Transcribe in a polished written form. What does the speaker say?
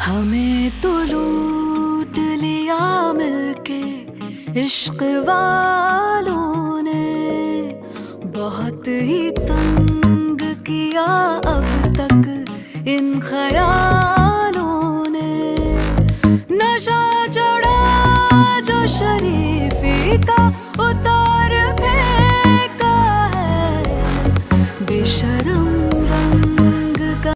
हमें तो लूट लिया मिलके इश्क वालों ने, बहुत ही तंग किया अब तक इन ख्यालों ने। नशा चढ़ा जो शरीफी का